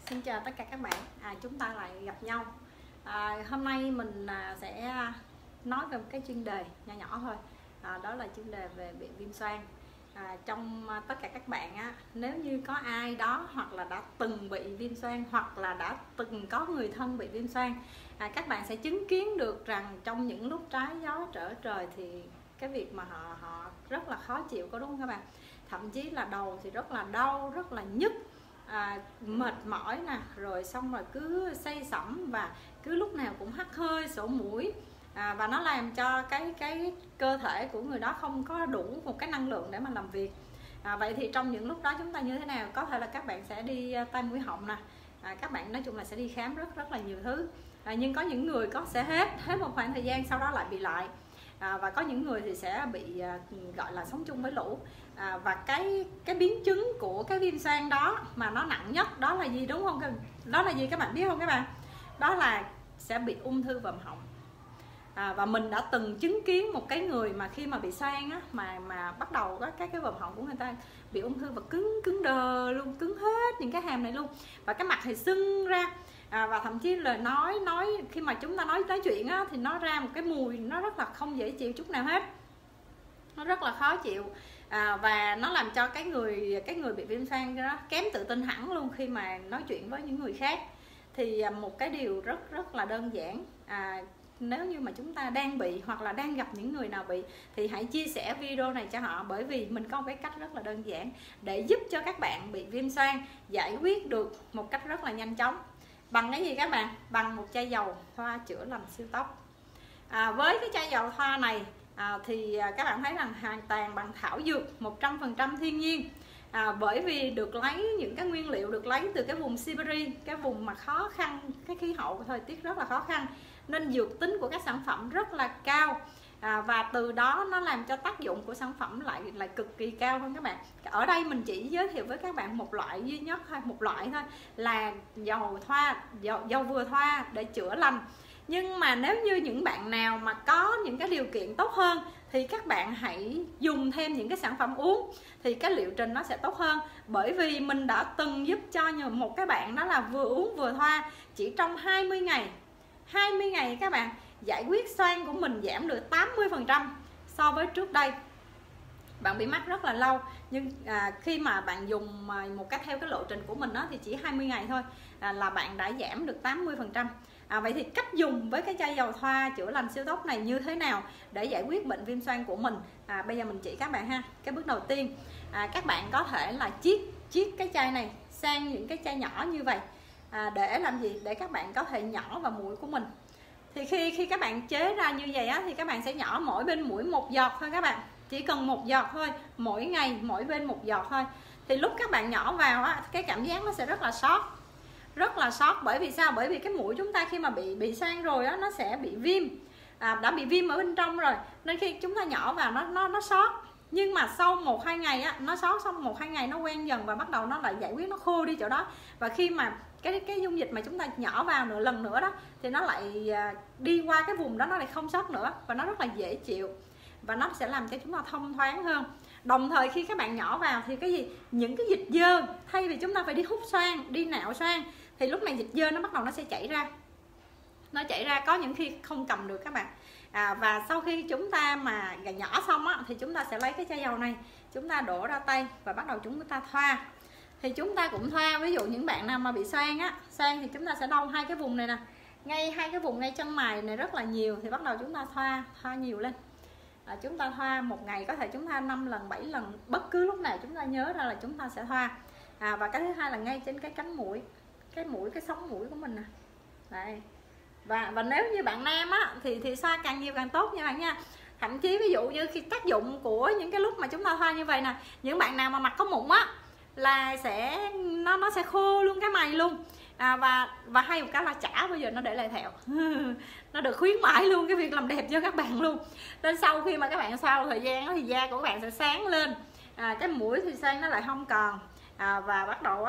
Xin chào tất cả các bạn, chúng ta lại gặp nhau. Hôm nay mình sẽ nói về một cái chuyên đề nhỏ nhỏ thôi. Đó là chuyên đề về bị viêm xoang. Trong tất cả các bạn nếu như có ai đó hoặc là đã từng bị viêm xoang, hoặc là đã từng có người thân bị viêm xoang, các bạn sẽ chứng kiến được rằng trong những lúc trái gió trở trời thì cái việc mà họ rất là khó chịu, có đúng không các bạn? Thậm chí là đầu thì rất là đau, rất là nhức, mệt mỏi nè, rồi xong rồi cứ say sẩm và cứ lúc nào cũng hắt hơi, sổ mũi, và nó làm cho cái cơ thể của người đó không có đủ một cái năng lượng để mà làm việc. Vậy thì trong những lúc đó chúng ta như thế nào? Có thể là các bạn sẽ đi tai mũi họng nè, các bạn nói chung là sẽ đi khám rất là nhiều thứ, nhưng có những người sẽ hết một khoảng thời gian sau đó lại bị lại. Và có những người thì sẽ bị gọi là sống chung với lũ. Và cái biến chứng của cái viêm xoang đó mà nó nặng nhất đó là gì, đúng không? Đó là gì các bạn biết không các bạn? Đó là sẽ bị ung thư vòm họng. Và mình đã từng chứng kiến một cái người mà khi mà bị xoang mà bắt đầu có cái vòm họng của người ta bị ung thư và cứng đờ luôn, cứng hết những cái hàm này luôn, và cái mặt thì sưng ra. Và thậm chí là nói khi mà chúng ta nói chuyện thì nó ra một cái mùi nó rất là không dễ chịu chút nào hết, nó rất là khó chịu. Và nó làm cho cái người bị viêm xoang đó kém tự tin hẳn luôn khi mà nói chuyện với những người khác. Thì một cái điều rất là đơn giản, nếu như mà chúng ta đang bị hoặc là đang gặp những người nào bị thì hãy chia sẻ video này cho họ, bởi vì mình có một cái cách rất là đơn giản để giúp cho các bạn bị viêm xoang giải quyết được một cách rất là nhanh chóng. Bằng cái gì các bạn? Bằng một chai dầu thoa chữa lành siêu tốc. Với cái chai dầu thoa này thì các bạn thấy rằng hoàn toàn bằng thảo dược 100% thiên nhiên, bởi vì được lấy những cái nguyên liệu được lấy từ cái vùng Siberia, cái vùng mà khó khăn, cái khí hậu thời tiết rất là khó khăn, nên dược tính của các sản phẩm rất là cao. Và từ đó nó làm cho tác dụng của sản phẩm lại cực kỳ cao hơn các bạn. Ở đây mình chỉ giới thiệu với các bạn một loại duy nhất thôi, một loại thôi, là dầu vừa thoa để chữa lành. Nhưng mà nếu như những bạn nào mà có những cái điều kiện tốt hơn thì các bạn hãy dùng thêm những cái sản phẩm uống, thì cái liệu trình nó sẽ tốt hơn. Bởi vì mình đã từng giúp cho một cái bạn đó là vừa uống vừa thoa, chỉ trong 20 ngày các bạn, giải quyết xoang của mình giảm được 80% so với trước đây. Bạn bị mắc rất là lâu, nhưng khi mà bạn dùng một cách theo cái lộ trình của mình đó, thì chỉ 20 ngày thôi là bạn đã giảm được 80%. Vậy thì cách dùng với cái chai dầu thoa chữa lành siêu tốc này như thế nào để giải quyết bệnh viêm xoang của mình? Bây giờ mình chỉ các bạn ha. Cái bước đầu tiên, các bạn có thể là chiết cái chai này sang những cái chai nhỏ như vậy. Để làm gì? Để các bạn có thể nhỏ vào mũi của mình. Thì khi các bạn chế ra như vậy thì các bạn sẽ nhỏ mỗi bên mũi một giọt thôi các bạn. Chỉ cần một giọt thôi, mỗi ngày mỗi bên một giọt thôi. Thì lúc các bạn nhỏ vào cái cảm giác nó sẽ rất là sót. Bởi vì sao? Bởi vì cái mũi chúng ta khi mà bị xoang rồi nó sẽ bị viêm, đã bị viêm ở bên trong rồi, nên khi chúng ta nhỏ vào nó sót. Nhưng mà sau 1-2 ngày nó sót, xong 1-2 ngày nó quen dần và bắt đầu nó lại giải quyết, nó khô đi chỗ đó. Và khi mà cái dung dịch mà chúng ta nhỏ vào lần nữa đó thì nó lại đi qua cái vùng đó, nó lại không sót nữa, và nó rất là dễ chịu, và nó sẽ làm cho chúng ta thông thoáng hơn. Đồng thời khi các bạn nhỏ vào thì cái gì, những cái dịch dơ, thay vì chúng ta phải đi hút xoang, đi nạo xoang, thì lúc này dịch dơ nó bắt đầu nó sẽ chảy ra, có những khi không cầm được các bạn. Và sau khi chúng ta mà nhỏ xong thì chúng ta sẽ lấy cái chai dầu này, chúng ta đổ ra tay và bắt đầu chúng ta thoa. Thì chúng ta cũng thoa, ví dụ những bạn nào mà bị xoang thì chúng ta sẽ đau hai cái vùng này nè, ngay hai cái vùng ngay chân mày này rất là nhiều, thì bắt đầu chúng ta thoa nhiều lên. Chúng ta thoa một ngày có thể chúng ta 5 lần 7 lần, bất cứ lúc nào chúng ta nhớ ra là chúng ta sẽ thoa. Và cái thứ hai là ngay trên cái cánh mũi, cái sống mũi của mình nè. Đây. Và nếu như bạn nam thì xoa càng nhiều càng tốt nha bạn nha. Thậm chí ví dụ như khi tác dụng của những cái lúc mà chúng ta thoa như vậy nè, những bạn nào mà mặt có mụn là nó sẽ khô luôn cái mày luôn. Và hay một cái là chả bao giờ nó để lại thẹo nó được khuyến mãi luôn cái việc làm đẹp cho các bạn luôn. Nên sau khi mà các bạn sau thời gian thì da của các bạn sẽ sáng lên, cái mũi thì xoang nó lại không còn, và bắt đầu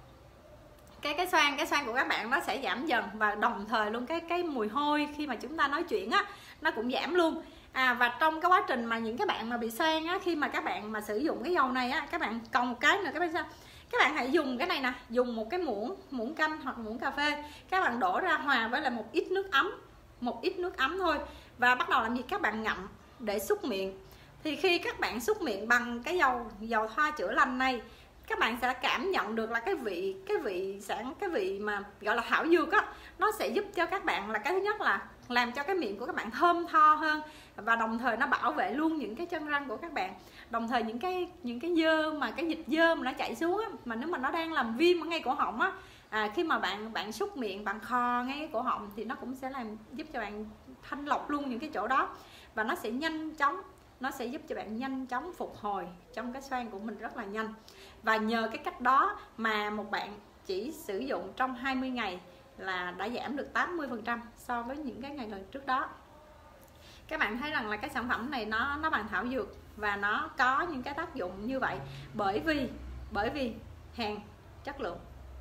cái xoang của các bạn nó sẽ giảm dần, và đồng thời luôn cái mùi hôi khi mà chúng ta nói chuyện nó cũng giảm luôn. Và trong cái quá trình mà những cái bạn mà bị xoang khi mà các bạn mà sử dụng cái dầu này các bạn còn một cái nữa, các bạn sao Các bạn hãy dùng cái này nè, dùng một cái muỗng canh hoặc muỗng cà phê, các bạn đổ ra hòa với lại một ít nước ấm thôi, và bắt đầu làm gì? Các bạn ngậm để súc miệng. Thì khi các bạn súc miệng bằng cái dầu thoa chữa lành này, các bạn sẽ cảm nhận được là cái vị mà gọi là thảo dược á, nó sẽ giúp cho các bạn là cái thứ nhất là làm cho cái miệng của các bạn thơm tho hơn, và đồng thời nó bảo vệ luôn những cái chân răng của các bạn. Đồng thời những cái dơ mà cái dịch dơ mà nó chảy xuống á, mà nếu mà nó đang làm viêm ở ngay cổ họng á, khi mà bạn súc miệng, bạn khò ngay cái cổ họng thì nó cũng sẽ giúp cho bạn thanh lọc luôn những cái chỗ đó, và nó sẽ nhanh chóng, nó sẽ giúp cho bạn nhanh chóng phục hồi trong cái xoang của mình rất là nhanh. Và nhờ cái cách đó mà một bạn chỉ sử dụng trong 20 ngày là đã giảm được 80% so với những cái ngày lần trước đó. Các bạn thấy rằng là cái sản phẩm này nó bằng thảo dược và nó có những cái tác dụng như vậy bởi vì hàng chất lượng.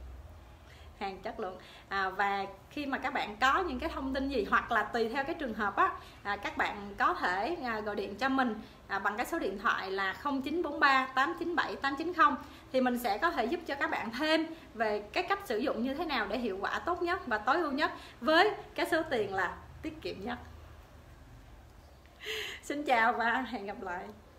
Và khi mà các bạn có những cái thông tin gì, hoặc là tùy theo cái trường hợp á, các bạn có thể gọi điện cho mình bằng cái số điện thoại là 0943 897 890, thì mình sẽ có thể giúp cho các bạn thêm về cái cách sử dụng như thế nào để hiệu quả tốt nhất và tối ưu nhất với cái số tiền là tiết kiệm nhất. Xin chào và hẹn gặp lại.